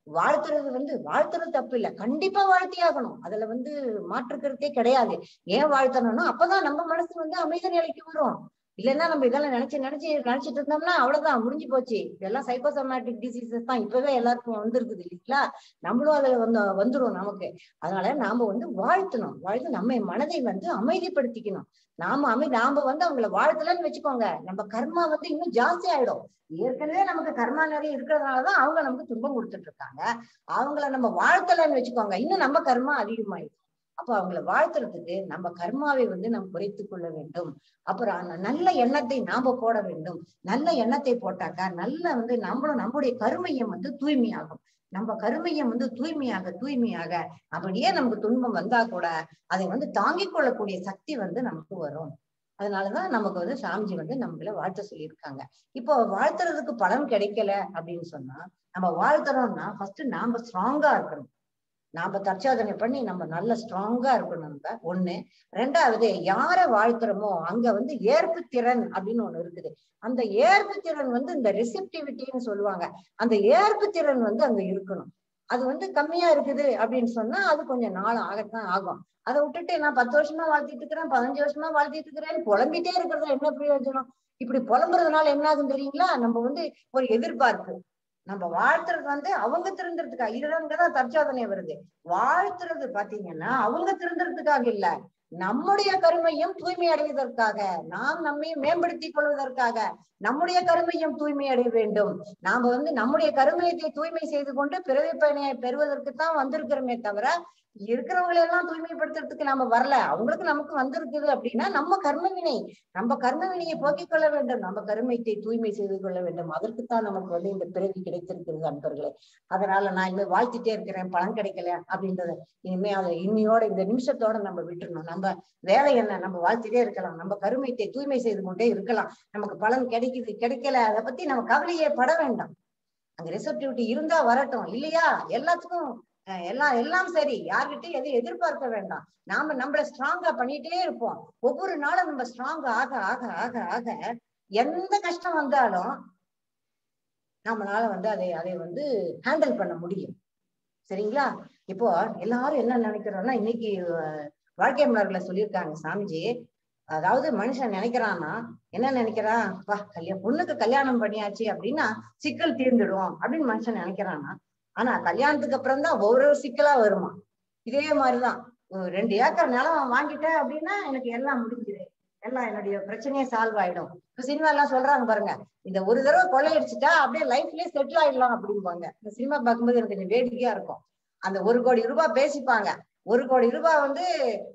வாழ்த்துறது வந்து வாழ்த்துறது தப்பு இல்லை, கண்டிப்பா வாழ்த்தி ஆகணும், அதுல வந்து மாற்றுக்கிறதே கிடையாது. ஏன் வாழ்த்தணும்னா அப்பதான் நம்ம மனசு வந்து அமைதி நிலைக்கு வரும். இல்லைன்னா நம்ம இதெல்லாம் நினைச்சு நினைச்சு நினைச்சிட்டு இருந்தோம்னா அவ்வளவுதான், முடிஞ்சு போச்சு. இதெல்லாம் சைக்கோசோமேட்டிக் டிசீசஸ் தான் இப்பவே எல்லாருக்கும் வந்திருக்குது இல்லைங்களா, நம்மளும் அதுல வந்து வந்துரும் நமக்கு. அதனால நாம வந்து வாழ்த்தணும், வாழ்த்து நம்ம மனதை வந்து அமைதிப்படுத்திக்கணும். நாம அமை நாம வந்து அவங்கள வாழ்த்தலன்னு வச்சுக்கோங்க, நம்ம கர்மா வந்து இன்னும் ஜாஸ்தி ஆயிடும். ஏற்கனவே நமக்கு கர்மா நிறைய இருக்கிறதுனாலதான் அவங்க நமக்கு துன்பம் கொடுத்துட்டு இருக்காங்க. அவங்கள நம்ம வாழ்த்தலன்னு வச்சுக்கோங்க, இன்னும் நம்ம கர்மா அதிகமாயிடும். அப்ப அவங்கள வாழ்த்துறதுக்கு நம்ம கர்மாவை வந்து நாம் குறைத்துக் கொள்ள வேண்டும். அப்புறம் அந்த நல்ல எண்ணத்தை நாம போட வேண்டும். நல்ல எண்ணத்தை போட்டாக்கா நல்ல வந்து நம்மளும் நம்முடைய கருமையம் வந்து தூய்மையாகும். நம்ம கருமையம் வந்து தூய்மையாக தூய்மையாக அப்படியே நமக்கு துன்பம் வந்தா கூட அதை வந்து தாங்கிக் கொள்ளக்கூடிய சக்தி வந்து நமக்கு வரும். அதனாலதான் நமக்கு வந்து சாமிஜி வந்து நம்மள வாழ்த்த சொல்லியிருக்காங்க. இப்போ வாழ்த்துறதுக்கு பலன் கிடைக்கல அப்படின்னு சொன்னா, நம்ம வாழ்த்துறோம்னா ஃபர்ஸ்ட் நாம ஸ்ட்ராங்கா இருக்கணும். நாம தற்சாதனை பண்ணி நம்ம நல்ல ஸ்ட்ராங்கா இருக்கணும். நம்ம ஒண்ணு. ரெண்டாவது, யார வாழ்த்துறோமோ அங்க வந்து ஏற்பு திறன் அப்படின்னு ஒண்ணு இருக்குது. அந்த ஏற்பு திறன் வந்து இந்த ரிசெப்டிவிட்டின்னு சொல்லுவாங்க, அந்த ஏற்பு திறன் வந்து அங்க இருக்கணும். அது வந்து கம்மியா இருக்குது அப்படின்னு சொன்னா அது கொஞ்சம் நாள் ஆகத்தான் ஆகும். அதை விட்டுட்டு நான் பத்து வருஷமா வாழ்த்திட்டு இருக்கிறேன், பதினஞ்சு வருஷமா வாழ்த்திட்டு இருக்கிறேன், புலம்பிட்டே இருக்கிறதுல என்ன பிரயோஜனம்? இப்படி புலம்புறதுனால என்ன ஆகும் தெரியுங்களா, நம்ம வந்து ஒரு எதிர்பார்ப்பு. நம்ம வாழ்த்துறது வந்து அவங்க திருந்துறதுக்கா, இதுதான்தான் தற்சாதனை வருது. வாழ்த்துறது பாத்தீங்கன்னா அவங்க திருந்துறதுக்காக இல்ல, நம்முடைய கருமையும் தூய்மை அடைவதற்காக, நாம் நம்மை மேம்படுத்திக் கொள்வதற்காக, நம்முடைய கருமையும் தூய்மை அடைய வேண்டும். நாம வந்து நம்முடைய கருமையத்தை தூய்மை செய்து கொண்டு பிறவி பயனை பெறுவதற்குத்தான் வந்திருக்கிறோமே தவிர இருக்கிறவங்களை எல்லாம் தூய்மைப்படுத்துறதுக்கு நாம வரல. அவங்களுக்கு நமக்கு வந்திருக்குது அப்படின்னா நம்ம கர்மவினை, நம்ம கர்மவினையை போக்கிக் கொள்ள வேண்டும், நம்ம கருமையத்தை தூய்மை செய்து கொள்ள வேண்டும். அதற்குத்தான் நமக்கு வந்து இந்த பிறவி கிடைத்திருக்கிறது அன்பர்களே. அதனால நான் இனிமே வாழ்த்திட்டே இருக்கிறேன், பலன் கிடைக்கல அப்படின்றத இனிமே அதை இன்னையோட இந்த நிமிஷத்தோட நம்ம விட்டுறணும். நம்ம வேலை என்ன, நம்ம வாழ்த்திட்டே இருக்கலாம், நம்ம கருமையத்தை தூய்மை செய்து கொண்டே இருக்கலாம். நமக்கு பலன் கிடைக்குது கிடைக்கல அதை பத்தி நம்ம கவலையே பட வேண்டாம். அங்க ரிசப்டிவிட்டி இருந்தா வரட்டும், இல்லையா எல்லாத்துக்கும் எல்லாம் எல்லாம் சரி, யார்கிட்டையும் எதையும் எதிர்பார்க்க வேண்டாம். நாம நம்மள ஸ்ட்ராங்கா பண்ணிட்டே இருப்போம். ஒவ்வொரு நாளும் நம்ம ஸ்ட்ராங்கா ஆக ஆக ஆக ஆக எந்த கஷ்டம் வந்தாலும் நம்மளால வந்து அதை அதை வந்து ஹேண்டில் பண்ண முடியும். சரிங்களா? இப்போ எல்லாரும் என்ன நினைக்கிறோம்னா, இன்னைக்கு வாழ்க்கை மலர்ல சொல்லியிருக்காங்க சாமிஜி, அதாவது மனுஷன் நினைக்கிறான்னா என்ன நினைக்கிறான், வா கல்யாணம் பொண்ணுக்கு கல்யாணம் பண்ணியாச்சு அப்படின்னா சிக்கல் தீர்ந்துடும் அப்படின்னு மனுஷன் நினைக்கிறான்னா, ஆனா கல்யாணத்துக்கு அப்புறம் தான் ஒவ்வொரு சிக்கலா வருமா. இதே மாதிரிதான் ரெண்டு ஏக்கர் நிலம் வாங்கிட்டேன் அப்படின்னா எனக்கு எல்லாம் முடிஞ்சுது, எல்லாம் என்னுடைய பிரச்சனையே சால்வ் ஆயிடும். இப்ப சினிமா எல்லாம் சொல்றாங்க பாருங்க, இந்த ஒரு தடவை கொள்ளையடிச்சுட்டா அப்படியே லைஃப்லயே செட்டில் ஆயிடலாம் அப்படிம்பாங்க. இந்த சினிமா பார்க்கும்போது எனக்கு கொஞ்சம் வேடிக்கையா இருக்கும். அந்த ஒரு கோடி ரூபாய் பேசிப்பாங்க, ஒரு கோடி ரூபாய் வந்து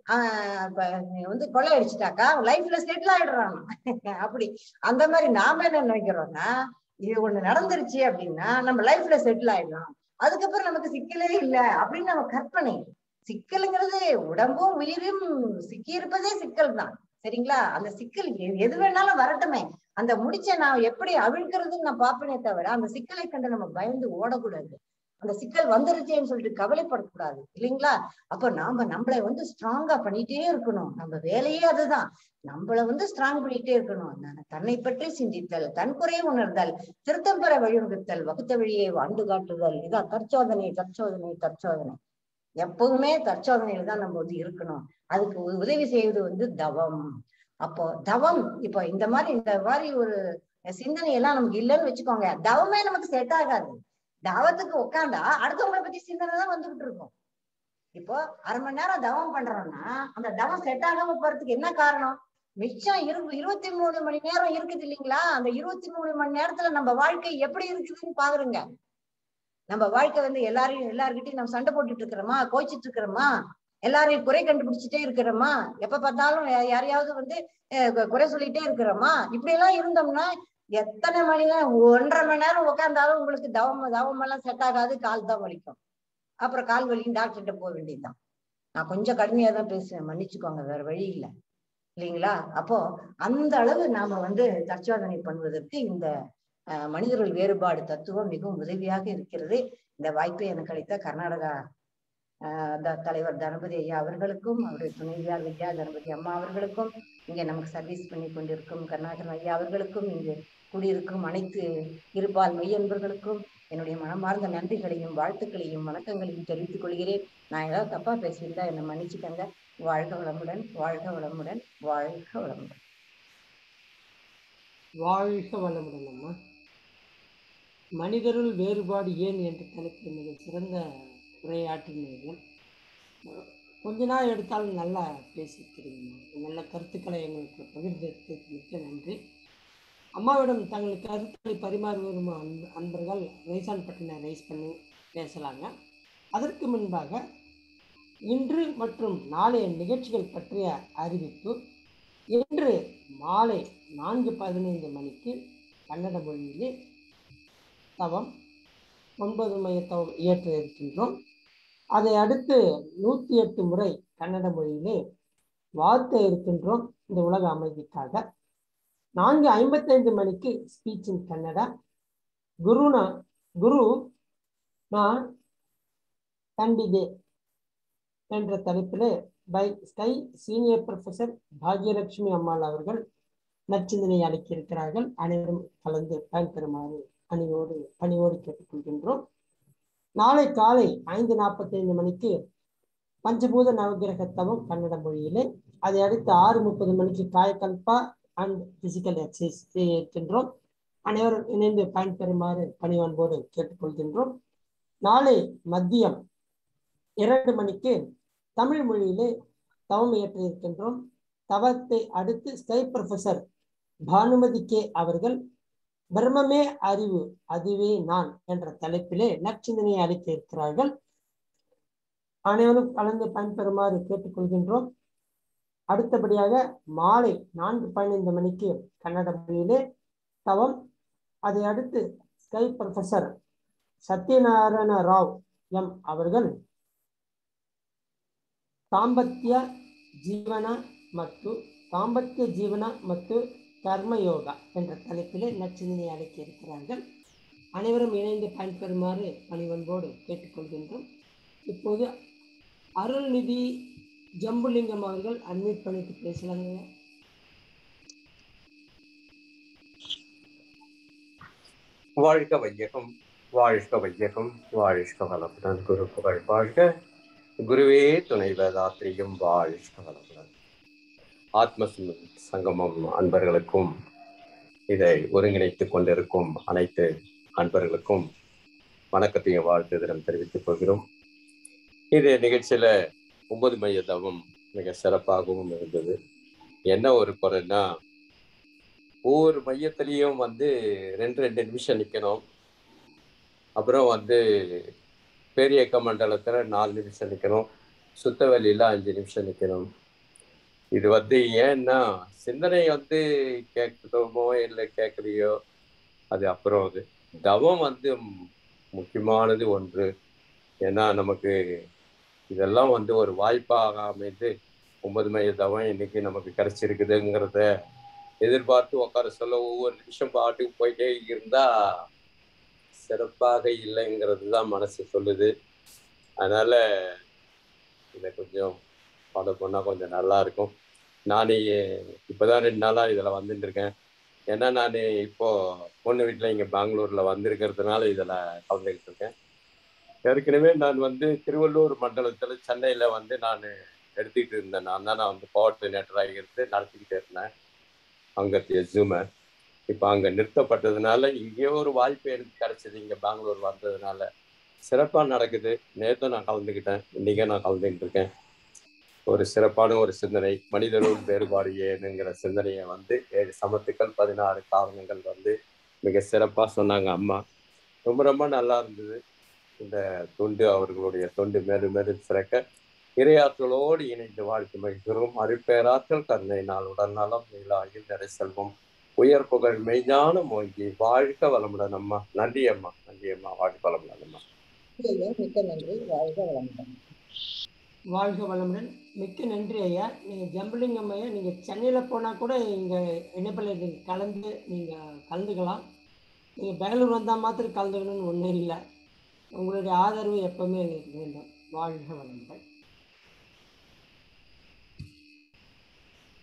ஆஹ் வந்து கொள்ளையடிச்சுட்டாக்கா லைஃப்ல செட்டில் ஆயிடுறாங்க. அப்படி அந்த மாதிரி நாம என்ன நினைக்கிறோம்னா, இது ஒண்ணு நடந்துருச்சு அப்படின்னா நம்ம லைஃப்ல செட்டில் ஆயிடலாம், அதுக்கப்புறம் நமக்கு சிக்கலே இல்லை அப்படின்னு நம்ம கற்பனை. சிக்கலுங்கிறது உடம்பும் உயிரும் சிக்கி இருப்பதே சிக்கல் தான். சரிங்களா? அந்த சிக்கல் எது வேணாலும் வரட்டுமே, அந்த முடிச்ச நான் எப்படி அவிழ்க்கிறதுன்னு நான் பார்ப்பேனே தவிர அந்த சிக்கலை கண்டு நம்ம பயந்து ஓடக்கூடாது. அந்த சிக்கல் வந்துருச்சேன்னு சொல்லிட்டு கவலைப்படக்கூடாது, இல்லைங்களா? அப்ப நாம நம்மளை வந்து ஸ்ட்ராங்கா பண்ணிட்டே இருக்கணும். நம்ம வேலையே அதுதான், நம்மள வந்து ஸ்ட்ராங் பண்ணிட்டே இருக்கணும். தன்னை பற்றி சிந்தித்தல், தன் குறையை உணர்தல், திருத்தம் பெற வழிவகுத்தல், வகுத்த வழியை வாழ்ந்து காட்டுதல், இதான் தற்சோதனை தற்சோதனை தற்சோதனை. எப்பவுமே தற்சோதனையில தான் நம்ம வந்து இருக்கணும். அதுக்கு உதவி செய்வது வந்து தவம். அப்போ தவம் இப்ப இந்த மாதிரி இந்த மாதிரி ஒரு சிந்தனை எல்லாம் நமக்கு இல்லைன்னு வச்சுக்கோங்க, தவமே நமக்கு செட் ஆகாது. தவத்துக்கு உட்காந்தா அடுத்தவங்களை பத்தி சிந்தனை தான் வந்துகிட்டு இருக்கும். இப்போ அரை மணி நேரம் தவம் பண்றோம்னா அந்த தவம் செட் ஆகாம போறதுக்கு என்ன காரணம்? மிச்சம் இரு இருபத்தி மூணு மணி நேரம் இருக்குது இல்லைங்களா? அந்த இருபத்தி மூணு மணி நேரத்துல நம்ம வாழ்க்கை எப்படி இருக்குதுன்னு பாக்குறங்க. நம்ம வாழ்க்கை வந்து எல்லாரையும் எல்லார்கிட்டையும் நம்ம சண்டை போட்டுட்டு இருக்கிறோமா, கோச்சிட்டு இருக்கிறோமா, எல்லாரையும் குறை கண்டுபிடிச்சிட்டே இருக்கிறோமா, எப்ப பார்த்தாலும் யாரையாவது வந்து குறை சொல்லிட்டே இருக்கிறோமா? இப்படி எல்லாம் இருந்தோம்னா எத்தனை மணி நேரம், ஒன்றரை மணி நேரம் உட்கார்ந்தாலும் உங்களுக்கு தவம் தவம் எல்லாம் செட் ஆகாது, கால் தான் வலிக்கும். அப்புறம் கால் வலியும் டாக்டர்கிட்ட போக வேண்டியதுதான். நான் கொஞ்சம் கடுமையா தான் பேசுவேன், மன்னிச்சுக்கோங்க, வேற வழி இல்லை, இல்லைங்களா? அப்போ அந்த அளவு நாம வந்து தற்சோதனை பண்ணுவதற்கு இந்த அஹ் மனிதர்கள் வேறுபாடு தத்துவம் மிகவும் உதவியாக இருக்கிறது. இந்த வாய்ப்பை எனக்கு அளித்த கர்நாடகா ஆஹ் தலைவர் தனபதி ஐயா அவர்களுக்கும், அவருடைய துணைவியார் வித்யா தனபதி அம்மா அவர்களுக்கும், இங்க நமக்கு சர்வீஸ் பண்ணி கொண்டிருக்கும் கருணாகரன் ஐயா அவர்களுக்கும், இங்கு குடியிருக்கும் அனைத்து இருபால் மெய்யன்பர்களுக்கும், என்னுடைய மனமார்ந்த நன்றிகளையும் வாழ்த்துக்களையும் வணக்கங்களையும் தெரிவித்துக் கொள்கிறேன். நான் ஏதாவது தப்பா பேசியிருந்தா என்னை மன்னிச்சுக்கங்க. வாழ்க வளமுடன், வாழ்க வளமுடன், வாழ்க வளமுடன். வாழ்க வளமுடன் அம்மா. மனிதருள் வேறுபாடு ஏன் என்ற தலைப்பில் மிக சிறந்த உரையாற்றினீர்கள். கொஞ்ச நாள் எடுத்தாலும் நல்லா பேசியிருக்கிறீங்கம்மா. நல்ல கருத்துக்களை எங்களுக்கு பகிர்ந்ததுக்கு மிக்க நன்றி. அம்மாவிடம் தங்கள் கருத்துக்களை பரிமாறி வரும் அன்ப அன்பர்கள் ரைசான் பட்டினை ரைஸ் பண்ணி பேசலாங்க. அதற்கு முன்பாக இன்று மற்றும் நாளைய நிகழ்ச்சிகள் பற்றிய அறிவிப்பு. இன்று மாலை நான்கு பதினைந்து மணிக்கு கன்னட மொழியிலே தவம் ஒன்பது மைய தவம் இயற்ற இருக்கின்றோம். அதை அடுத்து நூற்றி எட்டு முறை கன்னட மொழியிலே வார்த்த இருக்கின்றோம் இந்த உலக அமைதிக்காக. நான்கு ஐம்பத்தைந்து மணிக்கு ஸ்பீச் இன் கன்னடா. குருனா குரு நான் கண்டிதே என்ற தலைப்பிலே by SKY senior professor Bhagyalakshmi Ammal அவர்கள் நற்சிந்தனை அளிக்கியிருக்கிறார்கள். அனைவரும் கலந்து பயன்பெறுமாறு பணியோடு பணியோடு கேட்டுக்கொள்கின்றோம். நாளை காலை ஐந்து நாற்பத்தைந்து மணிக்கு பஞ்சபூத நவகிரகத்தவம் கன்னட மொழியிலே. அதை அடுத்து ஆறு முப்பது மணிக்கு காயகல்பா அண்ட் பிசிக்கல் எக்ஸசைஸ் இருக்கின்றோம். அனைவரும் இணைந்து பயன்பெறுமாறு பணிவன்போடு கேட்டுக்கொள்கின்றோம். நாளை மதியம் இரண்டு மணிக்கு தமிழ் மொழியிலே தவம் இயற்ற இருக்கின்றோம். தவத்தை அடுத்து ஸ்கை ப்ரொஃபசர் பானுமதி கே அவர்கள் பிரம்மமே அறிவு அதுவே நான் என்ற தலைப்பிலே நற்சிந்தனையை அளிக்க இருக்கிறார்கள். அனைவரும் கலந்து பயன்பெறுமாறு கேட்டுக்கொள்கின்றோம். அடுத்தபடியாக மாலை நான்கு பதினைந்து மணிக்கு கன்னட மொழியிலே தவம். அதை அடுத்து SKY professor Satyanarayana Rao M அவர்கள் தாம்பತ್ಯ ಜೀವನ ಮತ್ತು தாம்பத்திய ஜீவன மற்றும் கர்மயோக என்ற தலைப்பிலே நற்சிந்தனை அளிக்க இருக்கிறார்கள். அனைவரும் இணைந்து பயன்பெறுமாறு பணிவன்போடு கேட்டுக்கொள்கின்றோம். இப்போது அருள்நிதி ஜம்புலிங்கம் அவர்கள் அட்மிட் பண்ணிட்டு பேசலாங்க. வாழ்க வையகம், வாழ்க வையகம், வாழ்க வளமுடன். குரு புகழ் வாழ்க. குருவே துணை வேதாத்திரியும் வாழ்க வளமுடன். ஆத்ம சங்கமம் அன்பர்களுக்கும் இதை ஒருங்கிணைத்துக் கொண்டிருக்கும் அனைத்து அன்பர்களுக்கும் வணக்கத்தையும் வாழ்த்துதலும் தெரிவித்துக் கொள்கிறோம். இது நிகழ்ச்சியில ஒன்பது மைய தவம் மிக சிறப்பாகவும் இருந்தது. என்ன ஒரு குறைன்னா, ஒவ்வொரு மையத்திலையும் வந்து ரெண்டு ரெண்டு நிமிஷம் நிற்கணும். அப்புறம் வந்து பேரியக்க மண்டலத்துல நாலு நிமிஷம் நிற்கணும். சுத்தவெளியில அஞ்சு நிமிஷம் நிற்கணும். இது வந்து ஏன்னா சிந்தனை வந்து கேட்குறோமோ இல்லை கேட்கலையோ அது அப்புறம். அது தவம் வந்து முக்கியமானது ஒன்று. ஏன்னா நமக்கு இதெல்லாம் வந்து ஒரு வாய்ப்பாக அமைந்து ஒன்பது மைய தவம் இன்னைக்கு நமக்கு கிடைச்சிருக்குதுங்கிறத எதிர்பார்த்து உட்கார சொல்ல ஒவ்வொரு நிமிஷம் பாட்டுக்கு போயிட்டே இருந்தா சிறப்பாக இல்லைங்கிறது தான் மனசு சொல்லுது. அதனால இதை கொஞ்சம் ஃபாலோ பண்ணால் கொஞ்சம் நல்லா இருக்கும். நான் இப்போதான் ரெண்டு நாளாக இதில் வந்துட்டு இருக்கேன். ஏன்னா நான் இப்போ பொண்ணு வீட்டில் இங்கே பெங்களூரில் வந்திருக்கிறதுனால இதில் கலந்துக்கிட்டு இருக்கேன். ஏற்கனவே நான் வந்து திருவள்ளூர் மண்டலத்தில் சென்னையில் வந்து நான் எடுத்துக்கிட்டு இருந்தேன். நான் தான் நான் வந்து கோஆர்டினேட்டராக இருந்து நடத்திக்கிட்டு இருந்தேன் அங்கே ஜூமை. இப்போ அங்கே நிறுத்தப்பட்டதுனால இங்கேயோ ஒரு வாய்ப்பு எனக்கு கிடைச்சது. இங்கே பெங்களூர் வந்ததுனால சிறப்பாக நடக்குது. நேற்று நான் கலந்துக்கிட்டேன், இன்றைக்கே நான் கலந்துக்கிட்டு இருக்கேன். ஒரு சிறப்பான ஒரு சிந்தனை, மனிதனுள் வேறுபாடு ஏனுங்கிற சிந்தனையை வந்து ஏழு சமத்துக்கள் பதினாறு காரணங்கள் வந்து மிக சிறப்பாக சொன்னாங்க அம்மா. ரொம்ப ரொம்ப நல்லா இருந்தது. இந்த தொண்டு அவர்களுடைய தொண்டு மேலும் மேலும் சிறக்க இறையாற்றலோடு இணைந்து வாழ்க்கை மகிழ்கிறோம். அருட்பேராற்றல் கருணை நாள் உடல் நலம் நீலாயில் நிறை செல்வம் உயர் புகழ் மெய்ஞான மோங்கி வாழ்க வளமுடன் அம்மா. நன்றி அம்மா, நன்றி அம்மா, வாழ்க வளமுடன் அம்மா. மிக்க நன்றி. வாழ்க வளமுடன். வாழ்க வளமுடன். மிக்க நன்றி ஐயா. நீங்கள் ஜம்புலிங்கம் ஐயா, நீங்கள் சென்னையில் போனால் கூட இங்கே இணைப்பில் கலந்து நீங்கள் கலந்துக்கலாம். நீங்கள் பெங்களூர் வந்தால் மாத்திரம் கலந்துக்கணும்னு ஒன்றும் இல்லை. உங்களுடைய ஆதரவு எப்பவுமே எங்களுக்கு வேண்டும். வாழ்க வளமுடன்.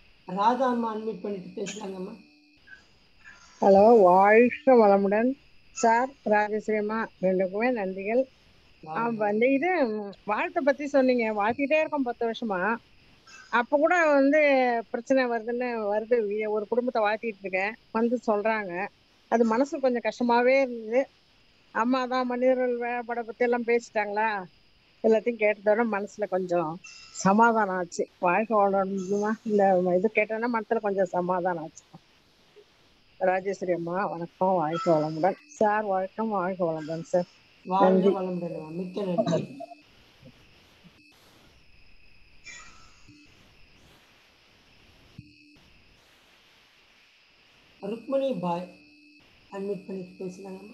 ராதா அம்மா அட்மிட் பண்ணிட்டு பேசலாங்கம்மா. ஹலோ, வாழ்க வளமுடன். சார், ராஜஸ்ரீ அம்மா ரெண்டுக்குமே நன்றிகள். ஆ, வாழ்க வந்து இது ம், வாழ்த்தை பத்தி சொன்னீங்க. வாழ்த்திட்டே இருக்கோம் பத்து வருஷமா. அப்ப கூட வந்து பிரச்சனை வருதுன்னு வருது. வி- ஒரு குடும்பத்தை வாழ்த்திட்டு இருக்கேன், வந்து சொல்றாங்க. அது மனசு கொஞ்சம் கஷ்டமாவே இருந்தது. அம்மா தான் மனிதர்கள் வேலைப்பாடை பத்தி எல்லாம் பேசிட்டாங்களா, எல்லாத்தையும் கேட்டதோட மனசுல கொஞ்சம் சமாதானம் ஆச்சு. வாழ்க்கை வாழணுமா இந்த இது கேட்டோன்னா மனசுல கொஞ்சம் சமாதானம் ஆச்சு. ராஜேஸ்வரி அம்மா வணக்கம், வாழ்க்கை வளமுடன். சார் வணக்கம், வாழ்க்கை வளமுடன் சார். வாழ்க நன்றி. வளமுடன். மிக்க நன்றி. ருக்மணி பாய் அட்மிட் பண்ணி பேசுனாங்கம்மா.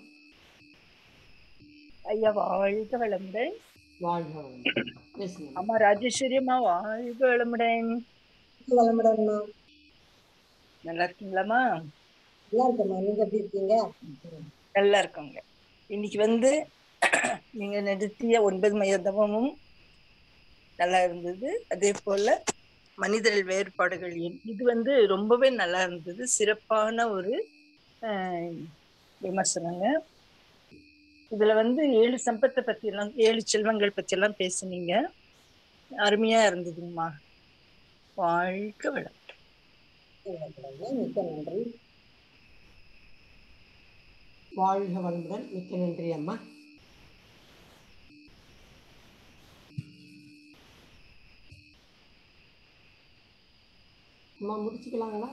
ஐயா வாழ்க வளமுடன். வாழ்க வளமுடன். பேசுங்க. அம்மா ராஜேஸ்வரி அம்மா வாழ்க வளமுடன். வளமுடன்மா. நல்லா இருக்கீங்களாம்மா? நல்லா இருக்கேம்மா, நீங்க எப்படி இருக்கீங்க? நல்லா இருக்கோங்க. இன்னைக்கு வந்து நீங்க நிறுத்திய ஒன்பது மைய தவமும் நல்லா இருந்தது. அதே போல மனிதர்கள் வேறுபாடுகள் எண் இது வந்து ரொம்பவே நல்லா இருந்தது. சிறப்பான ஒரு ஆஹ், விமர்சனங்க. இதுல வந்து ஏழு சம்பத்தை பத்தி எல்லாம், ஏழு செல்வங்கள் பத்தி எல்லாம் பேசுனீங்க. அருமையா இருந்ததுங்கம்மா. வாழ்க வளம். மிக்க நன்றி. வாழ்க வளமுடன். மிக்க நன்றி அம்மா. அம்மா முடிச்சுக்கலாங்களா?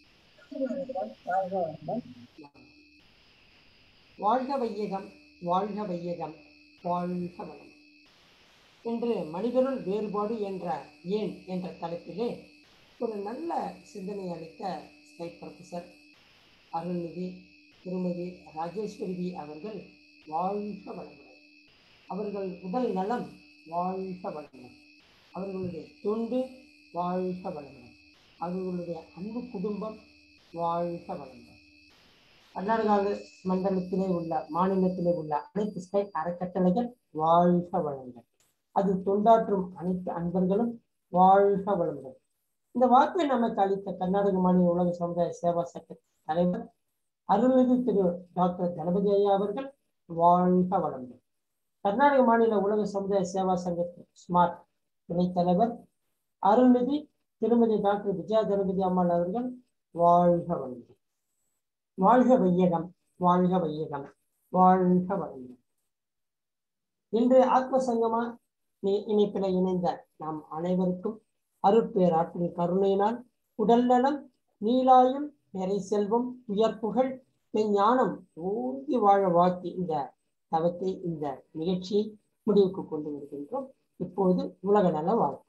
வாழ்க வையகம், வாழ்க வையகம், வாழ்க வளம் என்று மனிதருள் வேறுபாடு என்ற ஏன் என்ற தலைப்பிலே ஒரு நல்ல சிந்தனை அளித்த ஸ்கை ப்ரொஃபஸர் அருள்நிதி திருமதி ராஜேஸ்வரி அவர்கள் வாழ்க வளமுடன். அவர்கள் உடல் நலம் வாழ்க வளமுடன். அவர்களுடைய தொண்டு வாழ்க வளமுடன். அவர்களுடைய அன்பு குடும்பம் வாழ்க வளமுடன். கர்நாடகாவில் மண்டலத்திலே உள்ள மாநிலத்திலே உள்ள அனைத்து ஸ்கை அறக்கட்டளைகள் வாழ்க வளமுடன். அது தொண்டாற்றும் அனைத்து அன்பர்களும் வாழ்க வளமுடன். இந்த வாக்கை நமக்கு அளித்த கர்நாடக மாநில உலக சமுதாய சேவா சங்க தலைவர் அருள்நிதி திரு டாக்டர் கணபதி ஐயா அவர்கள் வாழ்க வளமுடன். கர்நாடக மாநில உலக சமுதாய சேவா சங்கத்தின் ஸ்மார்ட் துணைத் தலைவர் அருள்நிதி திருமதி டாக்டர் விஜயா கணபதி அம்மாள் அவர்கள் வாழ்க வளமுடன். வாழ்க வையகம், வாழ்க வையகம், வாழ்க வளமுடன். இன்று ஆத்ம சங்கமா இணைப்பில இணைந்த நாம் அனைவருக்கும் அருட்பேராற்றின் கருணையினால் உடல் நலம், நீலாயும், நிறை செல்வம், உயர்ப்புகள், ஞானம் ஓங்கி வாழ வாழ்த்தி இந்த தவத்தை இந்த நிகழ்ச்சியை முடிவுக்கு கொண்டு வருகின்றோம். இப்போது உலக நல வாழ்த்து.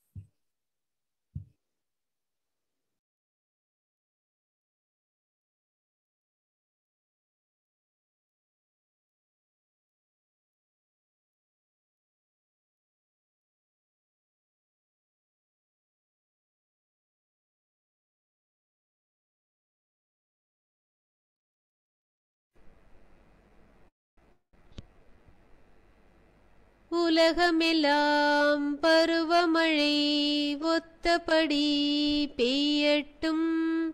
உலகமெல்லாம் பருவமழை ஒத்தபடி பெய்யட்டும்.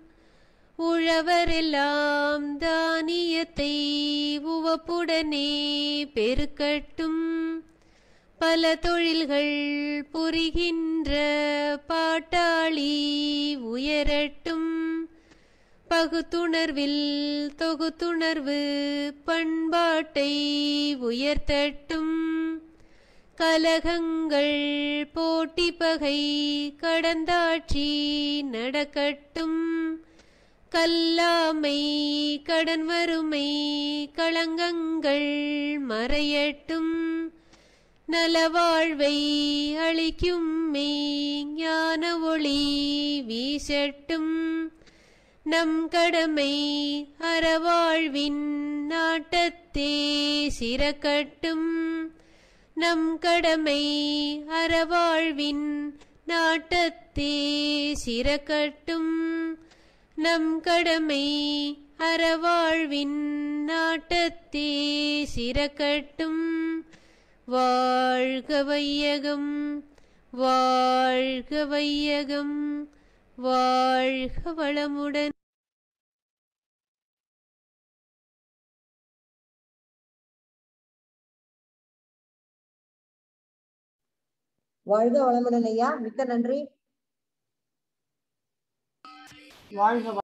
உழவரெல்லாம் தானியத்தை உவப்புடனே பெருக்கட்டும். பல தொழில்கள் புரிகின்ற பாட்டாளி உயரட்டும். பகுத்துணர்வில் தொகுத்துணர்வு பண்பாட்டை உயர்த்தட்டும். கலகங்கள் போட்டி பகை கடந்தாட்சி நடக்கட்டும். கல்லாமை கடன் வறுமை களங்கங்கள் மறையட்டும். நலவாழ்வை அளிக்கும் மெய் ஞான ஒளி வீசட்டும். நம் கடமை அறவாழ்வின் நாட்டத்தே சிறக்கட்டும். நம் கடமை அறவாழ்வின் நாட்டத்தே சிறக்கட்டும். நம் கடமை அறவாழ்வின் நாட்டத்தே சிறக்கட்டும். வாழ்க வையகம், வாழ்க வையகம், வாழ்க வளமுடன். வாழ்க வளமுடன் ஐயா, மிக்க நன்றி. வாழ்க